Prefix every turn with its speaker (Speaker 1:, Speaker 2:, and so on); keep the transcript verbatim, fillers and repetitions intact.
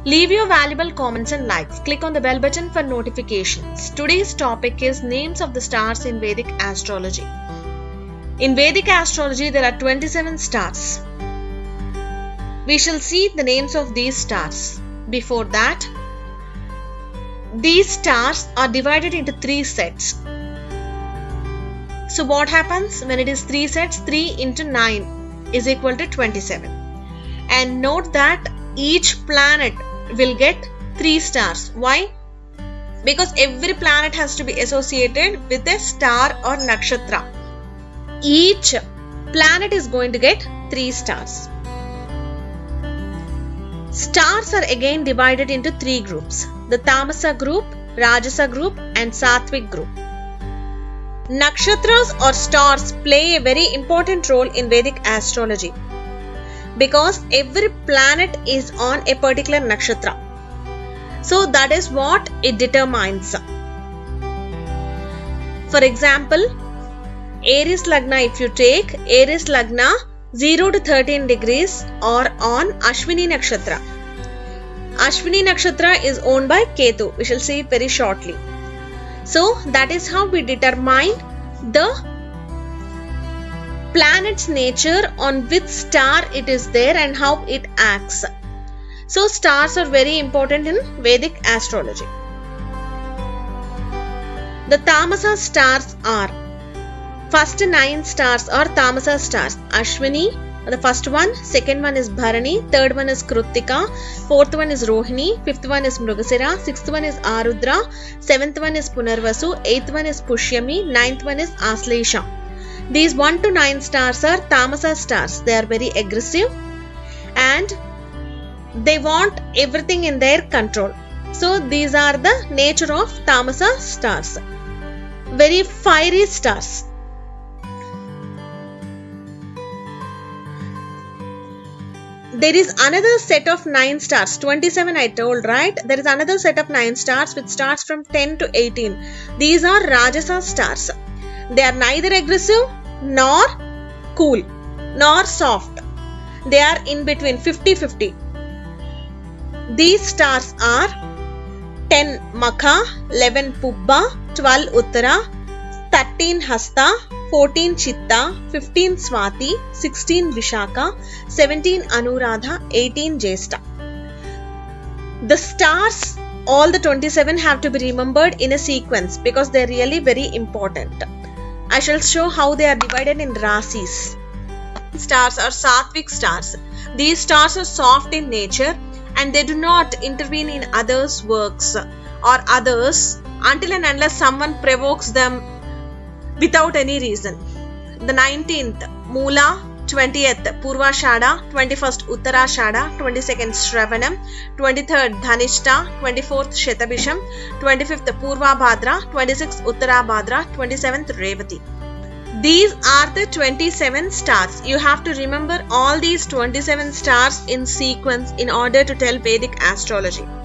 Speaker 1: Leave your valuable comments and likes. Click on the bell button for notifications. Today's topic is names of the stars in Vedic astrology. In Vedic astrology, there are twenty-seven stars. We shall see the names of these stars. Before that, these stars are divided into three sets. So what happens when it is three sets? three into nine is equal to twenty-seven. And note that each planet will get three stars. Why? Because every planet has to be associated with a star or nakshatra. Each planet is going to get three stars. Stars are again divided into three groups: the Tamasa group, Rajasa group, and Sattvic group. Nakshatras or stars play a very important role in Vedic astrology because every planet is on a particular nakshatra. So that is what it determines. For example, Aries Lagna, if you take Aries Lagna zero to thirteen degrees or on Ashwini Nakshatra. Ashwini Nakshatra is owned by Ketu. We shall see it very shortly. So that is how we determine the planet's nature, on which star it is there and how it acts. So stars are very important in Vedic astrology. The Tamasa stars are, first nine stars are Tamasa stars. Ashwini, the first one, second one is Bharani, third one is Kruttika, fourth one is Rohini, fifth one is Mrugasira, sixth one is Arudra, seventh one is Punarvasu, eighth one is Pushyami, ninth one is Aslesha. These one to nine stars are Tamasa stars. They are very aggressive and they want everything in their control. So these are the nature of Tamasa stars. Very fiery stars. There is another set of nine stars, twenty-seven I told, right? There is another set of nine stars which starts from ten to eighteen. These are Rajasa stars. They are neither aggressive nor cool nor soft. They are in between, fifty fifty. These stars are ten Makha, eleven Pubba, twelve Uttara, thirteen Hasta, fourteen Chitta, fifteen Swati, sixteen Vishaka, seventeen Anuradha, eighteen Jyeshtha. The stars, all the twenty-seven, have to be remembered in a sequence because they are really very important. I shall show how they are divided in Rasis. Stars are Sattvic stars. These stars are soft in nature and they do not intervene in others' works or others until and unless someone provokes them without any reason. The nineteenth Moola, twentieth Purvashada, twenty-first Uttarashada, twenty-second Shravanam, twenty-third Dhanishta, twenty-fourth Shatabhisham, twenty-fifth Purvabhadra, twenty-sixth Uttarabhadra, twenty-seventh Revati. These are the twenty-seven stars. You have to remember all these twenty-seven stars in sequence in order to tell Vedic astrology.